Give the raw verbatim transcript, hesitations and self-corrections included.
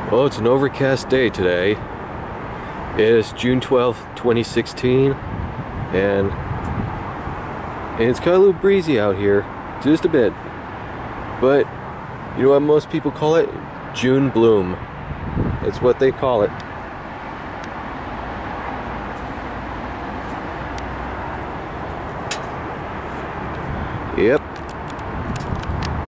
Well, it's an overcast day today. It is June twelfth, twenty sixteen, and, and it's kind of a little breezy out here, just a bit. But you know what most people call it? June bloom. That's what they call it. Yep.